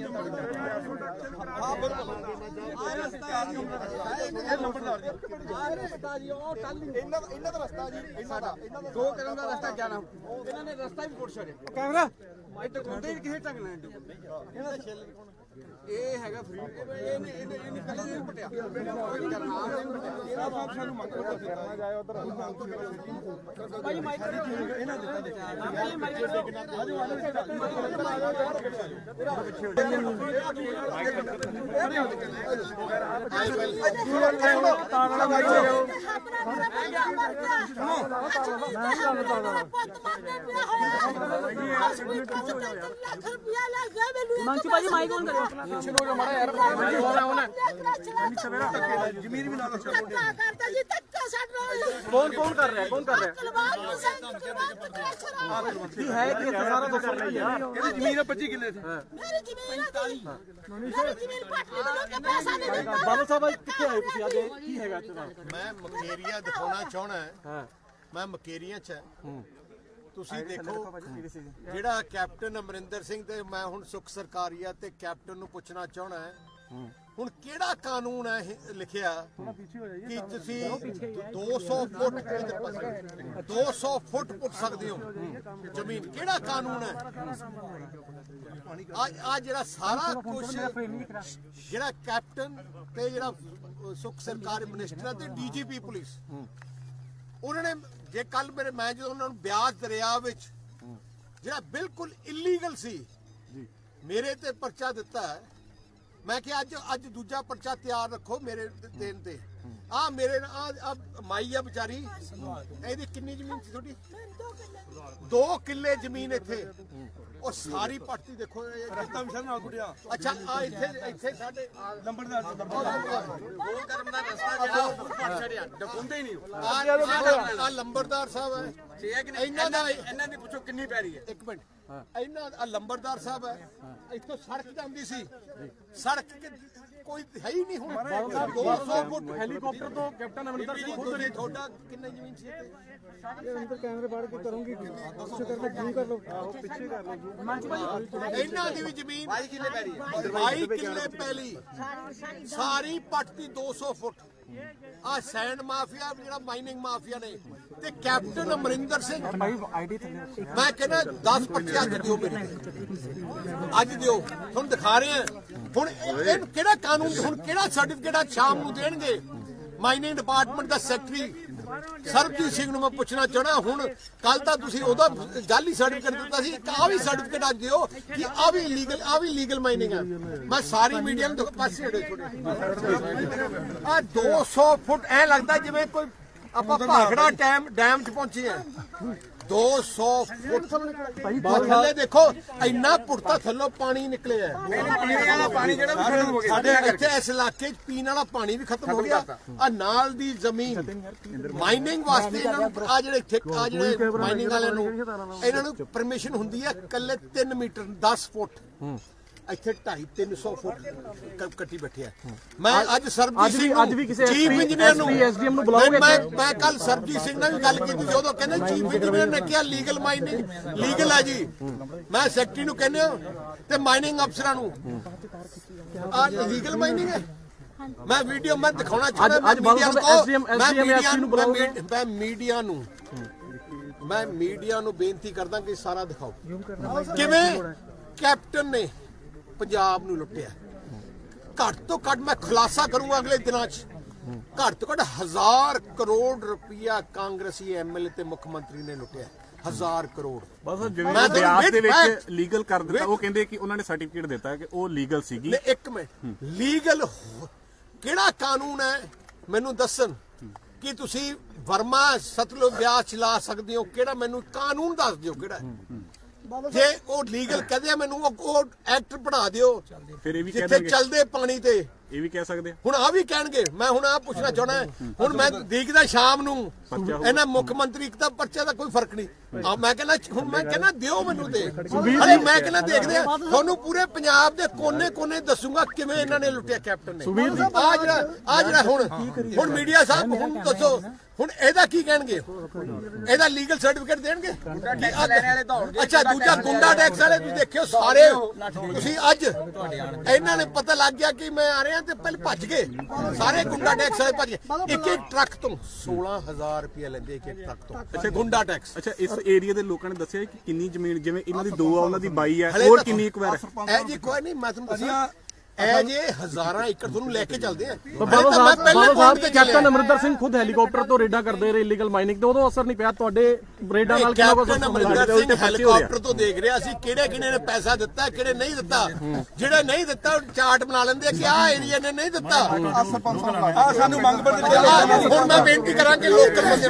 Camera किसी ढंग ਇਹ ਹੈਗਾ ਫਰੀ ਇਹਨੇ ਪਹਿਲੇ ਨਹੀਂ ਪਟਿਆ ਸਾਨੂੰ ਮੰਗ ਕਰਨਾ ਜਾਏ ਉਧਰ ਭਾਈ ਮਾਈਕ ਇਹਨਾਂ ਦਿੱਤਾ मंचू भाजी माइक ऑन करो जमीन भी ना कौन कौन कर रहा है है कि सारा दोस्तों नहीं यार जमीन 25 किले थे बाबू साहब कितने आए ਤੁਸੀਂ ਅੱਜ ਕੀ ਹੈਗਾ ਇੱਥੇ मैं मकेरिया दिखाना चाहना है मैं मकेरिया च ਤੁਸੀਂ ਦੇਖੋ ਜਿਹੜਾ ਕੈਪਟਨ ਅਮਰਿੰਦਰ ਸਿੰਘ ਤੇ ਮੈਂ ਹੁਣ ਸੁਖ ਸਰਕਾਰੀਆ ਤੇ ਕੈਪਟਨ ਨੂੰ ਪੁੱਛਣਾ ਚਾਹਣਾ ਹੈ ਹੁਣ ਕਿਹੜਾ ਕਾਨੂੰਨ ਹੈ ਲਿਖਿਆ ਕਿ ਤੁਸੀਂ 200 ਫੁੱਟ 200 ਫੁੱਟ ਪੁੱਟ ਸਕਦੇ ਹੋ ਜ਼ਮੀਨ ਕਿਹੜਾ ਕਾਨੂੰਨ ਹੈ ਆ ਜਿਹੜਾ ਸਾਰਾ ਕੁਝ ਜਿਹੜਾ ਕੈਪਟਨ ਤੇ ਜਿਹੜਾ ਸੁਖ ਸਰਕਾਰੀ ਮਿਨਿਸਟਰ ਤੇ ਡੀਜੀਪੀ ਪੁਲਿਸ ਉਹਨਾਂ ਨੇ ਜੇ ਕੱਲ ਮੇਰੇ ਮੈਂ ਜਦੋਂ ਉਹਨਾਂ ਨੂੰ ਬਿਆਸ ਦਰਿਆ ਵਿੱਚ ਜਿਹੜਾ ਬਿਲਕੁਲ ਇਲੀਗਲ ਸੀ ਮੇਰੇ ਤੇ ਪਰਚਾ ਦਿੱਤਾ ਹੈ ਮੈਂ ਕਿ ਅੱਜ ਦੂਜਾ ਪਰਚਾ ਤਿਆਰ ਰੱਖੋ ਮੇਰੇ ਦੇਣ ਤੇ ਆ ਮੇਰੇ ਆ ਮਾਈ ਆ ਵਿਚਾਰੀ ਇਹਦੀ ਕਿੰਨੀ ਜ਼ਮੀਨ ਸੀ ਤੁਹਾਡੀ 2 ਕਿੱਲੇ ਜ਼ਮੀਨ ਇੱਥੇ ਉਹ ਸਾਰੀ ਪੱਟੀ ਦੇਖੋ ਰਸਤਾ ਮਿਸ਼ਨ ਨਾਲ ਗੁੜਿਆ ਅੱਛਾ ਆ ਇੱਥੇ ਸਾਡੇ ਨੰਬਰਦਾਰ ਉਹ ਕਰਮ ਦਾ ਰਸਤਾ ਜਿਹੜਾ ਪੱਟ ਛੜਿਆ ਡਕੁੰਦੇ ਹੀ ਨਹੀਂ ਆ ਲੰਬਰਦਾਰ ਸਾਹਿਬ ਹੈ ਇਹਨਾਂ ਦੀ ਪੁੱਛੋ ਕਿੰਨੀ ਪੈ ਰਹੀ ਹੈ ਇੱਕ ਮਿੰਟ ਇਹਨਾਂ ਆ ਲੰਬਰਦਾਰ ਸਾਹਿਬ ਹੈ ਇੱਥੋਂ ਸੜਕ ਜਾਂਦੀ ਸੀ ਸੜਕ ਕੋਈ ਹੈ ਹੀ ਨਹੀਂ ਹੁਣ 200 ਫੁੱਟ ਹੈਲੀਕਾਪਟਰ ਤੋਂ ਕੈਪਟਨ ਅਮਰਿੰਦਰ ਸਿੰਘ ਖੁਦ ਨੇ ਤੁਹਾਡਾ ਕਿੰਨੀ ਜ਼ਮੀਨ ਸੀ ਅੰਦਰ ਕੈਮਰੇ ਬਾੜ ਕੇ ਕਰੂੰਗੀ ਪਿੱਛੇ ਕਰ ਲਓ ਜ਼ੂਮ ਕਰ ਲਓ ਪਿੱਛੇ ਕਰ ਲਓ ਇਹਨਾਂ ਦੀ ਵੀ ਜ਼ਮੀਨ 22 ਕਿੱਲੇ ਪੈ ਰਹੀ ਹੈ 22 ਕਿੱਲੇ ਪਹਿਲੀ ਸਾਰੀ ਪੱਟ ਦੀ 200 ਫੁੱਟ ਆ ਸੈਂਡ ਮਾਫੀਆ ਜਿਹੜਾ ਮਾਈਨਿੰਗ ਮਾਫੀਆ ਨੇ ਤੇ ਕੈਪਟਨ ਅਮਰਿੰਦਰ ਸਿੰਘ ਮੈਂ ਕਹਿੰਦਾ 10 ਪਰਚੇ ਅੱਜ ਦਿਓ ਮੇਰੇ ਅੱਜ ਦਿਓ ਤੁਹਾਨੂੰ ਦਿਖਾ ਰਹੇ ਆ ਹੁਣ ਇਹ ਕਿਹੜਾ ਕਾਨੂੰਨ ਹੁਣ ਕਿਹੜਾ ਸਰਟੀਫਿਕੇਟ ਸ਼ਾਮ ਨੂੰ ਦੇਣਗੇ ਮਾਈਨਿੰਗ ਡਿਪਾਰਟਮੈਂਟ ਦਾ ਸੈਕਟਰੀ ਸਰਬਜੀਤ ਸਿੰਘ ਨੂੰ ਮੈਂ ਪੁੱਛਣਾ ਚਾਹਣਾ ਹੁਣ ਕੱਲ ਤਾਂ ਤੁਸੀਂ ਉਹਦਾ ਜਾਲੀ ਸਰਟੀਫਿਕੇਟ ਦਿੱਤਾ ਸੀ ਆ ਵੀ ਸਰਟੀਫਿਕੇਟ ਅੱਜ ਦਿਓ ਕਿ ਆ ਵੀ ਲੀਗਲ ਮਾਈਨਿੰਗ ਹੈ ਮੈਂ ਸਾਰੀ ਮੀਡੀਆ ਨੂੰ ਦੇਖੋ ਪਾਸੇ ਹਟੇ ਥੋੜੇ ਆ 200 ਫੁੱਟ ਐ ਲੱਗਦਾ ਜਿਵੇਂ ਕੋਈ ਆਪਾਂ ਭਾਖੜਾ ਡੈਮ 'ਚ ਪਹੁੰਚੇ ਆ 200 ਫੁੱਟ ਥੱਲੇ ਦੇਖੋ ਇੰਨਾ ਪੁੱਟਾ ਥੱਲੋਂ ਪਾਣੀ ਨਿਕਲਿਆ ਪਾਣੀ ਜਿਹੜਾ ਖਤਮ ਹੋ ਗਿਆ ਸਾਡੇ ਇੱਥੇ ਇਸ ਇਲਾਕੇ 'ਚ ਪੀਣ ਵਾਲਾ ਪਾਣੀ ਵੀ ਖਤਮ ਹੋ ਗਿਆ ਆ ਨਾਲ ਦੀ ਜ਼ਮੀਨ ਮਾਈਨਿੰਗ ਵਾਸਤੇ ਇਹਨਾਂ ਨੂੰ ਆ ਜਿਹੜੇ ਮਾਈਨਿੰਗ ਵਾਲਿਆਂ ਨੂੰ ਇਹਨਾਂ ਨੂੰ ਪਰਮਿਸ਼ਨ ਹੁੰਦੀ ਹੈ ਇਕੱਲੇ 3 ਮੀਟਰ 10 ਫੁੱਟ ਇੱਥੇ 250-300 ਫੁੱਟ ਕੱਟੀ ਬੈਠਿਆ ਮੈਂ ਅੱਜ ਸਰਬਜੀਤ ਸਿੰਘ ਚੀਫ ਇੰਜੀਨੀਅਰ ਨੂੰ ਮੈਂ ਕੱਲ ਸਰਬਜੀਤ ਸਿੰਘ ਨਾਲ ਵੀ ਗੱਲ ਕੀਤੀ ਜਦੋਂ ਕਹਿੰਦੇ ਚੀਫ ਇੰਜੀਨੀਅਰ ਨੇ ਕਿਹਾ ਲੀਗਲ ਮਾਈਨਿੰਗ ਲੀਗਲ ਹੈ ਜੀ ਮੈਂ ਸੈਕਟਰੀ ਨੂੰ ਕਹਿੰਦਾ ਤੇ ਮਾਈਨਿੰਗ ਅਫਸਰਾਂ ਨੂੰ ਆ ਲੀਗਲ ਮਾਈਨਿੰਗ ਹੈ ਮੈਂ ਵੀਡੀਓ ਮੈਂ ਦਿਖਾਉਣਾ ਚਾਹੁੰਦਾ ਮੈਂ ਮੀਡੀਆ ਨੂੰ ਬੇਨਤੀ ਕਰਦਾ ਕਿ ਸਾਰਾ ਦਿਖਾਓ ਕਿਵੇਂ ਕੈਪਟਨ ਨੇ ਪੰਜਾਬ ਨੂੰ ਲੁੱਟਿਆ ਘੱਟ ਤੋਂ ਘੱਟ ਮੈਂ ਖੁਲਾਸਾ ਕਰੂੰਗਾ ਅਗਲੇ ਦਿਨਾਂ 'ਚ ਘੱਟ ਤੋਂ ਘੱਟ 1000 ਕਰੋੜ ਰੁਪਇਆ ਕਾਂਗਰਸੀ ਐਮਐਲਏ ਤੇ ਮੁੱਖ ਮੰਤਰੀ ਨੇ ਲੁੱਟਿਆ 1000 ਕਰੋੜ ਬਸ ਜਿਵੇਂ ਬਿਆਸ ਦੇ ਵਿੱਚ ਲੀਗਲ ਕਰ ਦਿੱਤਾ ਉਹ ਕਹਿੰਦੇ ਕਿ ਉਹਨਾਂ ਨੇ ਸਰਟੀਫਿਕੇਟ ਦਿੱਤਾ ਕਿ ਉਹ ਲੀਗਲ ਸੀਗੀ ਇੱਕ ਮਿੰਟ ਲੀਗਲ ਕਿਹੜਾ ਕਾਨੂੰਨ ਹੈ ਮੈਨੂੰ ਦੱਸਣ ਕਿ ਤੁਸੀਂ ਵਰਮਾ ਸਤਲੁਜ ਬਿਆਸ ਚਲਾ ਸਕਦੇ ਹੋ ਕਿਹੜਾ ਮੈਨੂੰ ਕਾਨੂੰਨ ਦੱਸ ਦਿਓ ਕਿਹੜਾ ਜੇ ਉਹ ਲੀਗਲ ਕਹਦੇ ਮੈਨੂੰ ਉਹ ਐਕਟ ਬਣਾ ਦਿਓ ਜਿੱਥੇ ਚੱਲਦੇ ਪਾਣੀ ਤੇ ਇਹ ਵੀ ਕਹਿ ਸਕਦੇ ਹੁਣ ਆ ਵੀ ਕਹਿਣਗੇ। ਮੈਂ ਹੁਣ ਆ ਪੁੱਛਣਾ ਚਾਹਣਾ, ਹੁਣ ਮੈਂ ਦੇਖਦਾ ਸ਼ਾਮ ਨੂੰ ਇਹਨਾਂ ਮੁੱਖ ਮੰਤਰੀ ਇੱਕ ਤਾਂ ਪਰਚੇ ਦਾ ਕੋਈ ਫਰਕ ਨਹੀਂ। ਮੈਂ ਕਹਿੰਦਾ ਹੁਣ ਮੈਂ ਕਹਿੰਦਾ ਦਿਓ ਮੈਨੂੰ ਤੇ ਅਰੇ ਮੈਂ ਕਹਿੰਦਾ ਦੇਖਦੇ ਆ ਤੁਹਾਨੂੰ ਪੂਰੇ ਪੰਜਾਬ ਦੇ ਕੋਨੇ-ਕੋਨੇ ਦੱਸੂਗਾ ਕਿਵੇਂ ਇਹਨਾਂ ਨੇ ਲੁੱਟਿਆ ਕੈਪਟਨ ਨੇ। ਆ ਜਿਹੜਾ ਹੁਣ ਮੀਡੀਆ ਸਾਹਿਬ ਹੁਣ ਦੱਸੋ ਹੁਣ ਇਹਦਾ ਕੀ ਕਹਿਣਗੇ? ਇਹਦਾ ਲੀਗਲ ਸਰਟੀਫਿਕੇਟ ਦੇਣਗੇ? ਅੱਛਾ ਦੂਜਾ ਗੁੰਡਾ ਟੈਕਸ ਵਾਲੇ ਤੁਸੀਂ ਦੇਖਿਓ ਸਾਰੇ ਤੁਸੀਂ ਅੱਜ ਇਹਨਾਂ ਨੇ ਪਤਾ ਲੱਗ ਗਿਆ ਕਿ ਮੈਂ ਆ ਰਿਹਾ ਤੇ ਪਹਿਲੇ ਭੱਜ ਗਏ ਸਾਰੇ ਗੁੰਡਾ ਟੈਕਸ ਵਾਲੇ ਭੱਜ ਗਏ। ਇੱਕ ਟਰੱਕ ਤੋਂ 16,000 ਰੁਪਏ ਲੈਂਦੇ ਇੱਕ ਟਰੱਕ ਤੋਂ। ਅੱਛਾ ਗੁੰਡਾ ਟੈਕਸ। ਅੱਛਾ ਇਸ ਏਰੀਆ ਦੇ ਲੋਕਾਂ ਨੇ ਦੱਸਿਆ ਕਿ ਕਿੰਨੀ ਜ਼ਮੀਨ ਜਿਵੇਂ ਇਹਨਾਂ ਦੀ 2 ਆ ਉਹਨਾਂ ਦੀ 22 ਹੈ ਹੋਰ ਕਿੰਨੀ ਐਕਵਾਇਰ ਹੈ? ਇਹ ਜੀ ਕੋਈ ਨਹੀਂ ਮੈਂ ਤੁਹਾਨੂੰ ਦੱਸਿਆ ਇਹ ਜੇ ਹਜ਼ਾਰਾਂ ਏਕੜ ਤੁਹਾਨੂੰ ਲੈ ਕੇ ਚੱਲਦੇ ਆ। ਬਾਬਾ ਸਾਹਿਬ ਕੈਪਟਨ ਅਮਰਿੰਦਰ ਸਿੰਘ ਖੁਦ ਹੈਲੀਕਾਪਟਰ ਤੋਂ ਰੇਡਾਂ ਕਰਦੇ ਰਹੇ ਇਲੀਗਲ ਮਾਈਨਿੰਗ ਤੇ ਉਦੋਂ ਅਸਰ ਨਹੀਂ ਪਿਆ ਤੁਹਾਡੇ ਰੇਡਾਂ ਨਾਲ? ਕੈਪਟਨ ਅਮਰਿੰਦਰ ਸਿੰਘ ਹੈਲੀਕਾਪਟਰ ਤੋਂ ਦੇਖ ਰਿਹਾ ਸੀ ਕਿਹੜੇ ਨੇ ਪੈਸਾ ਦਿੱਤਾ ਕਿਹੜੇ ਨਹੀਂ ਦਿੱਤਾ। ਜਿਹੜੇ ਨਹੀਂ ਦਿੱਤਾ ਚਾਰਟ ਬਣਾ ਲੈਂਦੇ ਆ ਕਿ ਆਹ ਏਰੀਆ ਨੇ ਨਹੀਂ ਦਿੱਤਾ। ਆ ਸਾਨੂੰ ਮੰਗ ਪੱਤਰ ਹੁਣ ਮੈਂ ਬੇਨਤੀ ਕਰਾਂ ਕਿ ਲੋਕਲ ਬੰਦੇ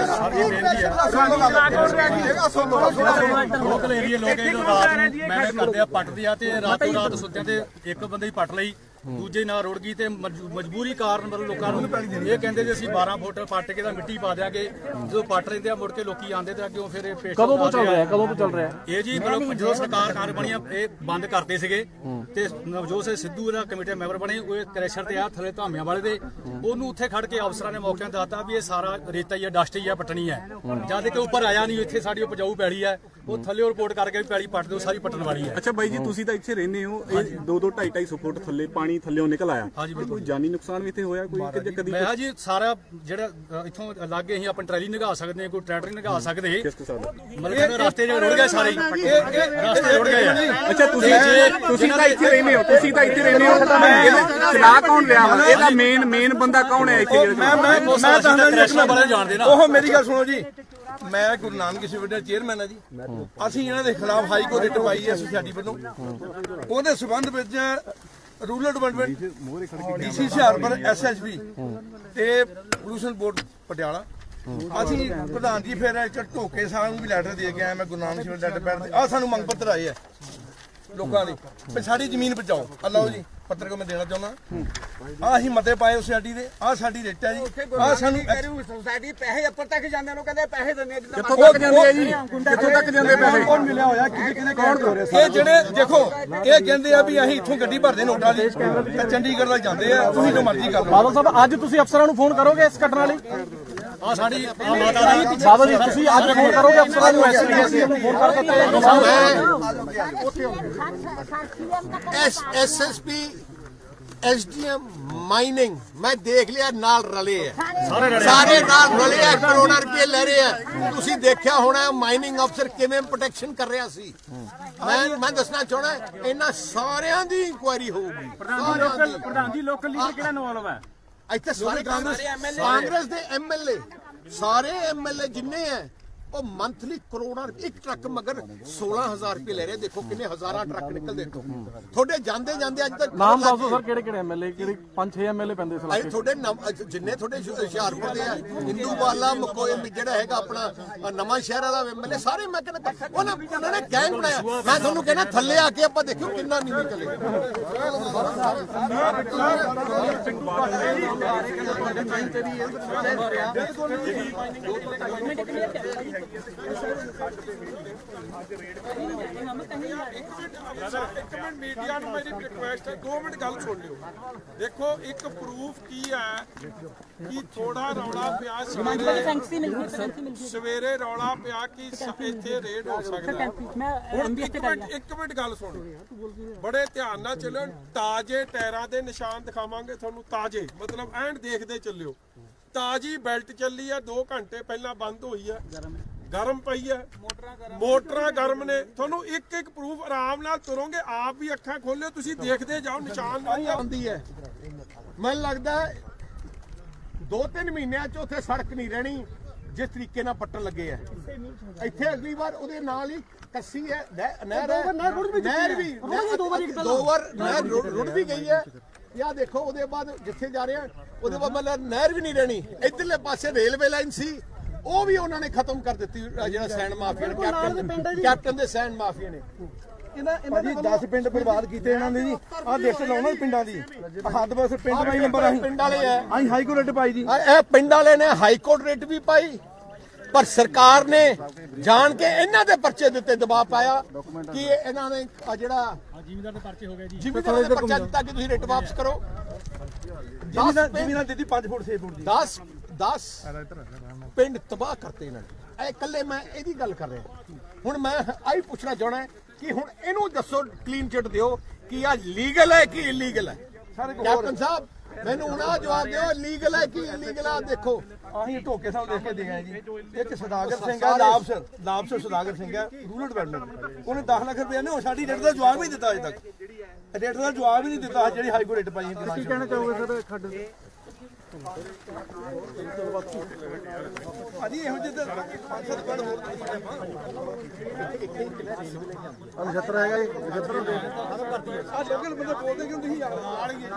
ਲੋਕਲ ਏਰੀਆ ਲੋਕ ਰਾਤ ਨੂੰ ਮਿਹਨਤ ਕਰਦੇ ਆ ਪੱਟਦੇ ਆ ਤੇ ਰਾਤੋਂ ਰਾਤ ਸੁੱਤਿਆਂ ਤੇ ਇੱਕ ਬੰਦੇ ਹੀ ਪੱਟ ਲਈ ਦੂਜੇ ਨਾਲ ਰੁੜ ਗਈ ਤੇ ਮਜਬੂਰੀ ਕਾਰਨ ਮਤਲਬ ਲੋਕਾਂ ਨੂੰ ਇਹ ਕਹਿੰਦੇ ਜੇ ਅਸੀਂ 12 ਫੁੱਟ ਪੱਟ ਕੇ ਤਾਂ ਮਿੱਟੀ ਪਾ ਦਿਆਂਗੇ। ਜਦੋਂ ਪੱਟ ਲੈਂਦੇ ਆ ਮੁੜ ਕੇ ਲੋਕੀ ਆਉਂਦੇ ਤੇ ਅੱਗੇ ਫਿਰ ਇਹ ਪੇਸ਼ ਕਦੋਂ ਤੋਂ ਚੱਲ ਰਿਹਾ ਇਹ ਜੀ ਮਤਲਬ ਜਦੋਂ ਸਰਕਾਰ ਕਾਰਬਾਨੀਆਂ ਇਹ ਬੰਦ ਕਰਦੇ ਸੀਗੇ ਤੇ ਨਵਜੋਤ ਸਿੰਘ ਸਿੱਧੂ ਦਾ ਕਮੇਟੀ ਮੈਂਬਰ ਬਣੇ ਉਹ ਕ੍ਰੈਸ਼ਰ ਤੇ ਆ ਥੱਲੇ ਧਾਮਿਆਂ ਵਾਲੇ ਦੇ ਉਹਨੂੰ ਉੱਥੇ ਖੜ ਕੇ ਅਫਸਰਾਂ ਨੇ ਮੌਕਿਆਂ ਤੇ ਦੱਸਤਾ ਵੀ ਇਹ ਸਾਰਾ ਰੇਤਾ ਹੀ ਆ ਡਸਟ ਹੀ ਆ ਪੱਟਣੀ ਹੈ। ਜਦ ਕਿ ਉੱਪਰ ਆਇਆ ਨਹੀਂ ਇੱਥੇ ਸਾਡੀ ਉਪਜਾਊ ਪੈਲੀ ਹੈ ਉਹ ਥੱਲੇ ਰਿਪੋਰਟ ਕਰਕੇ ਪੈਲੀ ਪੱਟ ਦਿਓ ਸਾਰੀ ਪੱਟਣ ਵਾਲੀ ਹੈ। ਅੱਛਾ ਬਾਈ ਜੀ ਤੁਸੀਂ ਤਾਂ ਇੱਥੇ ਰਹਿੰਦੇ ਹੋ 2-2.5 ਫੁੱਟ ਥੱਲੇ ਪਾਣੀ ਥੱਲੇੋਂ ਨਿਕਲ ਆਇਆ ਕੋਈ ਜਾਨੀ ਨੁਕਸਾਨ ਵੀ ਇੱਥੇ ਹੋਇਆ ਕੋਈ ਕਦੀ? ਮੈਂ ਜੀ ਸਾਰਾ ਜਿਹੜਾ ਇੱਥੋਂ ਲਾਗੇ ਅਸੀਂ ਆਪਣੀ ਟਰੈਲੀ ਨਿਗਾਹ ਸਕਦੇ ਕੋਈ ਟਰੈਕਟਰ ਨਿਗਾਹ ਸਕਦੇ ਮਤਲਬ ਰਸਤੇ ਜਿਹੜੇ ਰੁੜ ਗਏ ਸਾਰੇ ਰਸਤੇ ਰੁੜ ਗਏ। ਅੱਛਾ ਤੁਸੀਂ ਤਾਂ ਇੱਥੇ ਰਹਿੰਦੇ ਹੋ ਇਹਦਾ ਚਲਾ ਕੌਣ ਰਿਹਾ ਵਾ? ਇਹਦਾ ਮੇਨ ਬੰਦਾ ਕੌਣ ਹੈ ਇੱਥੇ? ਮੈਂ ਜਾਣਦੇ ਨਾ ਉਹ ਮੇਰੀ ਗੱਲ ਸੁਣੋ ਜੀ ਮੈਂ ਗੁਰੂ ਨਾਨਕ ਯੂਨੀਵਰਸਿਟੀ ਦਾ ਚੇਅਰਮੈਨ ਆ ਜੀ। ਅਸੀਂ ਇਹਨਾਂ ਦੇ ਖਿਲਾਫ ਹਾਈ ਕੋਰਟ ਰਿਟ ਪਾਈ ਹੈ ਸੁਸਾਇਟੀ ਵੱਲੋਂ। ਉਹਦੇ ਸਬੰਧ ਵਿੱਚ rural development DC Hoshiarpur SSP ਤੇ ਪੋਲੂਸ਼ਨ ਬੋਰਡ ਪਟਿਆਲਾ ਅਸੀਂ ਪ੍ਰਧਾਨ ਜੀ ਫਿਰ ਢੋਕੇ ਸਾਹਿਬ ਨੂੰ ਵੀ ਲੈਟਰ ਦੇ ਕੇ ਆਏ। ਮੈਂ Guru Nanak university letter pad ਤੇ ਆ ਸਾਨੂੰ ਮੰਗ ਪੱਤਰ ਆਏ ਆ ਲੋਕਾਂ ਦੇ ਵੀ ਸਾਡੀ ਜ਼ਮੀਨ ਬਚਾਓ। ਆ ਲਓ ਜੀ ਪੱਤਰ ਕੋ ਮੈਂ ਦੇਣਾ ਚਾਹੁੰਦਾ। ਆ ਅਸੀਂ ਮਤੇ ਪਾਏ ਸੁਸਾਇਟੀ ਦੇ ਆ ਸਾਡੀ ਰੇਟ ਹੈ ਜੀ। ਆ ਸਾਨੂੰ ਸੁਸਾਇਟੀ ਪੈਸੇ ਉੱਪਰ ਤੱਕ ਜਾਂਦੇ ਨੇ ਕਹਿੰਦੇ ਪੈਸੇ ਦਿੰਦੇ ਕਿੱਥੋਂ ਤੱਕ ਜਾਂਦੇ ਆ ਜੀ? ਕਿੱਥੋਂ ਤੱਕ ਜਾਂਦੇ ਪੈਸੇ? ਕੌਣ ਮਿਲਿਆ ਹੋਇਆ ਕਿਹਨੇ ਕੌਣ ਹੋ ਰਿਹਾ? ਇਹ ਜਿਹੜੇ ਦੇਖੋ ਇਹ ਕਹਿੰਦੇ ਆ ਵੀ ਅਸੀਂ ਇੱਥੋਂ ਗੱਡੀ ਭਰਦੇ ਨੋਟਾਂ ਦੀ ਤੇ ਚੰਡੀਗੜ੍ਹ ਤੱਕ ਜਾਂਦੇ ਆ। ਤੁਸੀਂ ਜੋ ਮਰਜ਼ੀ ਕਰ ਲਓ। ਬਾਦਲ ਸਾਹਿਬ ਅੱਜ ਤੁਸੀਂ ਅਫਸਰਾਂ ਨੂੰ ਫੋਨ ਕਰੋਗੇ ਇਸ ਘਟਨਾ ਲਈ? ਆ ਸਾਡੀ ਬਾਦਲ ਜੀ ਤੁਸੀਂ ਅੱਜ ਫੋਨ ਕਰੋਗੇ ਅਫਸਰਾਂ ਨੂੰ ਐਸਪੀਐਸਸੀ ਨੂੰ ਫੋਨ ਕਰ ਦਿੱਤਾ ਐਸਐਸਪੀ ਐਸਡੀਐਮ ਮਾਈਨਿੰਗ ਮੈਂ ਦੇਖ ਲਿਆ ਨਾਲ ਰਲੇ ਆ ਸਾਰੇ ਨਾਲ ਰਲੇ ਆ ਕਰੋੜਾਂ ਰੁਪਏ ਲੈ ਰਹੇ ਆ। ਤੁਸੀਂ ਦੇਖਿਆ ਹੋਣਾ ਮਾਈਨਿੰਗ ਅਫਸਰ ਕਿਵੇਂ ਪ੍ਰੋਟੈਕਸ਼ਨ ਕਰ ਰਿਹਾ ਸੀ। ਮੈਂ ਦੱਸਣਾ ਚਾਹਣਾ ਇਹਨਾਂ ਸਾਰਿਆਂ ਦੀ ਇਨਕੁਆਇਰੀ ਹੋਊਗੀ। ਪ੍ਰਧਾਨ ਜੀ ਲੋਕਲ ਲੀਡਰ ਕਿਹੜਾ ਇਨਵੋਲਵ ਹੈ ਇੱਥੇ? ਸਾਰੇ ਕਾਂਗਰਸ ਦੇ ਐਮਐਲਏ ਸਾਰੇ ਐਮਐਲਏ ਜਿੰਨੇ ਆ ਉਹ ਮੰਥਲੀ ਕਰੋੜਾਂ ਇੱਕ ਟਰੱਕ ਮਗਰ 16,000 ਰੁਪਏ ਲੈ ਰਹੇ। ਦੇਖੋ ਕਿੰਨੇ ਹਜ਼ਾਰਾਂ ਟਰੱਕ ਨਿਕਲਦੇ ਤੁਹਾਡੇ ਜਾਂਦੇ ਅੱਜ ਤੱਕ। ਨਾਮ ਦੱਸੋ ਸਰ ਕਿਹੜੇ ਐਮਐਲਏ ਕਿਹੜੇ 5-6 ਐਮਐਲਏ ਪੈਂਦੇ ਇਸ ਇਲਾਕੇ ਤੁਹਾਡੇ ਜਿੰਨੇ ਤੁਹਾਡੇ ਹੁਸ਼ਿਆਰਪੁਰ ਦੇ ਆ ਹਿੰਦੂਵਾਲਾ ਮਕੋਏ ਜਿਹੜਾ ਹੈਗਾ ਆਪਣਾ ਨਵਾਂ ਸ਼ਹਿਰ ਵਾਲਾ ਐਮਐਲਏ ਸਾਰੇ ਮੈਂ ਕਹਿੰਦਾ ਉਹਨਾਂ ਨੇ ਗੈਂਗ ਬਣਾਇਆ। ਮੈਂ ਤੁਹਾਨੂੰ ਕਹਿੰਦਾ ਥੱਲੇ ਆ ਕੇ ਆਪਾਂ ਦੇਖਿਓ ਕਿੰਨਾ ਨੀਵੀਂ ਚਲੇ। ਇੱਕ ਮਿੰਟ ਮੀਡੀਆ ਨੂੰ ਮੇਰੀ ਰਿਕੁਐਸਟ ਹੈ 2 ਮਿੰਟ ਗੱਲ ਸੁਣ ਲਿਓ। ਦੇਖੋ ਇੱਕ ਪ੍ਰੂਫ ਕੀ ਹੈ ਕਿ ਥੋੜਾ ਰੌਲਾ ਪਿਆ ਸਵੇਰੇ ਰੌਲਾ ਪਿਆ ਕਿ ਇੱਥੇ ਰੇਡ ਹੋ ਸਕਦਾ। ਹੁਣ ਇੱਕ ਮਿੰਟ ਗੱਲ ਸੁਣੋ ਬੜੇ ਧਿਆਨ ਨਾਲ ਚੱਲਿਓ। ਤਾਜ਼ੇ ਟਾਇਰਾਂ ਦੇ ਨਿਸ਼ਾਨ ਦਿਖਾਵਾਂਗੇ ਤੁਹਾਨੂੰ ਤਾਜ਼ੇ ਮਤਲਬ ਐਂਡ ਦੇਖਦੇ ਚੱਲਿਓ। ਤਾਜ਼ੀ ਬੈਲਟ ਚੱਲੀ ਆ 2 ਘੰਟੇ ਪਹਿਲਾਂ ਬੰਦ ਹੋਈ ਆ ਗਰਮ ਪਈ ਹੈ ਮੋਟਰਾਂ ਗਰਮ ਨੇ। ਤੁਹਾਨੂੰ ਇੱਕ ਪ੍ਰੂਫ ਆਰਾਮ ਨਾਲ ਤੁਰੋਗੇ ਆਪ ਵੀ ਅੱਖਾਂ ਖੋਲਿਓ ਤੁਸੀਂ ਦੇਖਦੇ ਜਾਓ ਨਿਸ਼ਾਨ ਆਉਂਦੀ ਹੈ। ਮੈਨੂੰ ਲੱਗਦਾ 2-3 ਮਹੀਨਿਆਂ ਚ ਉੱਥੇ ਸੜਕ ਨਹੀਂ ਰਹਿਣੀ ਜਿਸ ਤਰੀਕੇ ਨਾਲ ਪੱਟਣ ਲੱਗੇ ਆ। ਇੱਥੇ ਅਗਲੀ ਵਾਰ ਉਹਦੇ ਨਾਲ ਹੀ ਕੱਸੀ ਹੈ ਨਹਿਰ ਵੀ 2 ਵਾਰ ਨਹਿਰ ਰੁੜ ਵੀ ਗਈ ਹੈ। ਯਾ ਦੇਖੋ ਉਹਦੇ ਬਾਅਦ ਜਿੱਥੇ ਜਾ ਰਹੇ ਆ ਉਹਦੇ ਬਾਅਦ ਮਤਲਬ ਨਹਿਰ ਵੀ ਨਹੀਂ ਰਹਿਣੀ। ਇੱਧਰਲੇ ਪਾਸੇ ਰੇਲਵੇ ਲਾਈਨ ਸੀ ਉਹ ਵੀ ਉਹਨਾਂ ਨੇ ਖਤਮ ਕਰ ਦਿੱਤੀ। ਜਿਹੜਾ ਸੈਂਡ ਮਾਫੀਆ ਨੇ ਕੈਪਟਨ ਦੇ ਸੈਂਡ ਮਾਫੀਆ ਨੇ ਭਾਜੀ 10 ਪਿੰਡ ਬਰਬਾਦ ਕੀਤੇ ਇਹਨਾਂ ਨੇ ਜੀ। ਆਹ ਲਿਸਟ ਲਾਉਣਾ ਪਿੰਡਾਂ ਦੀ, ਹੱਦ ਬਸ ਪਿੰਡ ਵਾਈ ਨੰਬਰ ਆਹੀ ਪਿੰਡ ਵਾਲੇ ਆ, ਆਹੀ ਹਾਈ ਕੋਰਟ ਰਿਟ ਪਾਈ ਜੀ। ਇਹ ਪਿੰਡ ਵਾਲੇ ਨੇ ਹਾਈ ਕੋਰਟ ਰਿਟ ਵੀ ਪਾਈ, ਪਰ ਸਰਕਾਰ ਨੇ ਜਾਣ ਕੇ ਇਹਨਾਂ ਦੇ ਪਰਚੇ ਦਿੱਤੇ, ਦਬਾਅ ਪਾਇਆ ਕਿ ਇਹਨਾਂ ਨੇ ਜਿਹੜਾ ਜ਼ਿਮੀਂਦਾਰ ਦੇ ਪਰਚੇ ਹੋ ਗਏ ਜੀ, ਜ਼ਿਮੀਂਦਾਰ ਦੇ ਪਰਚਾ ਦਿੱਤਾ ਕਿ ਤੁਸੀਂ ਰਿਟ ਵਾਪਸ ਕਰੋ। ਜ਼ਮੀਨਾਂ ਦਿੱਤੀ 5 ਫੁੱਟ 6 ਫੁੱਟ ਦੀ। 10 ਪਿੰਡ ਤਬਾਹ ਕਰਤੇ ਇਹਨਾਂ ਨੇ। ਇਹ ਇਕੱਲੇ ਮੈਂ ਇਹਦੀ ਗੱਲ ਕਰ ਰਿਹਾ। ਹੁਣ ਮੈਂ ਆਹੀ ਪੁੱਛਣਾ ਚਾਹਣਾ ਕਿ ਹੁਣ ਇਹਨੂੰ ਦੱਸੋ, ਕਲੀਨ ਚਿੱਟ ਦਿਓ ਕਿ ਆ ਲੀਗਲ ਹੈ ਕਿ ਇਲੀਗਲ ਹੈ। ਕੈਪਟਨ ਸਾਹਿਬ ਮੈਨੂੰ ਹੁਣ ਆ ਜਵਾਬ ਦਿਓ, ਲੀਗਲ ਹੈ ਕਿ ਇਲੀਗਲ ਹੈ। ਦੇਖੋ ਆਹੀ ਢੋਕੇ ਸਾਹਿਬ ਦੇਖ ਕੇ ਦੇ ਗਏ ਜੀ। ਇੱਕ ਸਦਾਗਰ ਸਿੰਘ ਹੈ, ਲਾਭਸਰ ਸਦਾਗਰ ਸਿੰਘ ਹੈ, ਰੂਰਲ ਡਿਵੈਲਪਮੈਂਟ, ਉਹਨੇ 10 ਲੱਖ ਰੁਪਏ ਨੇ ਸਾਡੀ ਰੇਟ ਦਾ ਜਵਾਬ ਹੀ ਨਹੀਂ ਦਿੱਤਾ ਅਜੇ ਤੱਕ। ਰੇਟ ਦਾ ਜਵਾਬ ਹੀ ਨਹੀਂ ਦਿੱਤਾ ਜਿਹੜੀ ਹਾਈ ਕੋਰਟ ਰੇਟ ਪਾਈ। ਕੀ ਕਹਿਣਾ ਚਾਹੋਗੇ ਸਰ ਖੱਡ ਦੇ? ਭਾਜੀ ਇਹੋ ਜਿਹੇ 5-7 ਪਿੰਡ ਹੋਰ ਨਛੱਤਰ ਹੈਗਾ ਜੀ, ਨਛੱਤਰ ਹੁੰਦੇ ਆ ਲੋਕਲ ਬੰਦੇ ਬੋਲਦੇ ਕਿਉਂ ਤੁਸੀਂ ਨਾਲ ਹੀ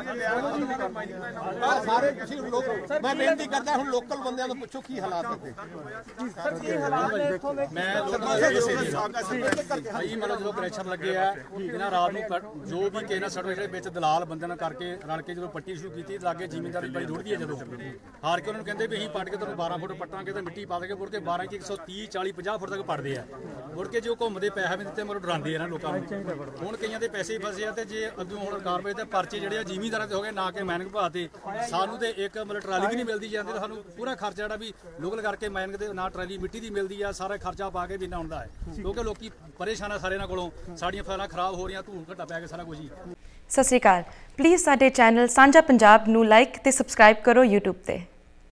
ਸਾਰੇ ਤੁਸੀਂ ਲੋਕ, ਮੈਂ ਬੇਨਤੀ ਕਰਦਾ ਹੁਣ ਲੋਕਲ ਬੰਦਿਆਂ ਨੂੰ ਪੁੱਛੋ ਕੀ ਹਾਲਾਤ ਨੇ। ਮੈਂ ਭਾਈ ਮਤਲਬ ਜਦੋਂ ਪ੍ਰੈਸ਼ਰ ਲੱਗੇ ਆ ਇਹਨਾਂ ਰਾਤ ਨੂੰ ਜੋ ਵੀ ਕਿਸੇ ਨਾਲ ਸਾਡੇ ਵਿੱਚ ਦਲਾਲ ਬੰਦਿਆਂ ਨਾਲ ਕਰਕੇ ਰਲ ਕੇ ਜਦੋਂ ਪੱਟੀ ਸ਼ੁਰੂ ਕੀਤੀ, ਲਾਗੇ ਜ਼ਿਮੀਂਦਾਰੀ ਬਾਈ ਰੁੜਦੀ ਹੈ, ਜਦੋਂ ਹਾਰ ਕੇ ਉਹਨਾਂ ਨੂੰ ਕਹਿੰਦੇ ਵੀ ਅਸੀਂ ਪੱਟ ਕੇ ਤੁਹਾਨੂੰ 12 ਫੁੱਟ ਪੱਟਾਂਗੇ ਤੇ ਮਿੱਟੀ ਪਾ ਦੇਗੇ, ਮੁੜ ਕੇ 12 ਚ 130 40 50 ਫੁੱਟ ਤੱਕ ਪੱਟਦੇ ਆ। ਮੁੜ ਕੇ ਜੋ ਘੁੰਮਦੇ ਪੈਸੇ ਵੀ ਦਿੱਤੇ ਮਰੋ ਡਰਾਉਂਦੇ ਆ ਨਾ ਲੋਕਾਂ ਨੂੰ। ਹੁਣ ਕਈਆਂ ਦੇ ਪੈਸੇ ਫਸੇ ਆ ਤੇ ਜੇ ਅੱਗੋਂ ਹੁਣ ਕਾਰਵਾਈ ਤੇ ਪਰਚੇ ਜਿਹੜੇ ਆ ਜ਼ਿਮੀਂਦਾਰਾਂ ਤੇ ਹੋ ਗਏ, ਨਾ ਕਿ ਮਾਈਨਿੰਗ ਭਾਅ ਤੇ ਸਾਨੂੰ ਤੇ ਇੱਕ ਮਤਲਬ ਟਰਾਲੀ ਵੀ ਨਹੀਂ ਮਿਲਦੀ ਜਾਂਦੀ, ਤਾਂ ਸਾਨੂੰ ਪੂਰਾ ਖਰਚਾ ਜਿਹੜਾ ਵੀ ਲੋਕਲ ਕਰਕੇ ਮਾਈਨਿੰਗ ਦੇ ਨਾ ਟਰਾਲੀ ਮਿੱਟੀ ਦੀ ਮਿਲਦੀ ਆ, ਸਾਰਾ ਖਰਚਾ ਪਾ ਕੇ ਵੀ ਨਾ ਹੁੰਦਾ ਹੈ, ਕਿਉਂਕਿ ਲੋਕੀ ਪਰੇਸ਼ਾਨ ਆ ਸਾਰੇ ਇਹਨਾਂ ਕੋਲੋਂ। ਸਾਡੀਆਂ ਫਸਲਾਂ ਖਰਾਬ ਹੋ ਰਹੀਆਂ, ਧੂੜ ਘੱਟਾ ਪੈ ਕੇ ਸਾਰਾ ਕੁਝ ਹੀ। ਸਤਿ ਸ਼੍ਰੀ ਅਕਾਲ। ਪਲੀਜ਼ ਸਾਡੇ ਚੈਨਲ ਸਾਂਝਾ ਪੰਜਾਬ ਨੂੰ ਲਾਈਕ ਤੇ ਸਬਸਕ੍ਰਾਈਬ ਕਰੋ YouTube ਤੇ।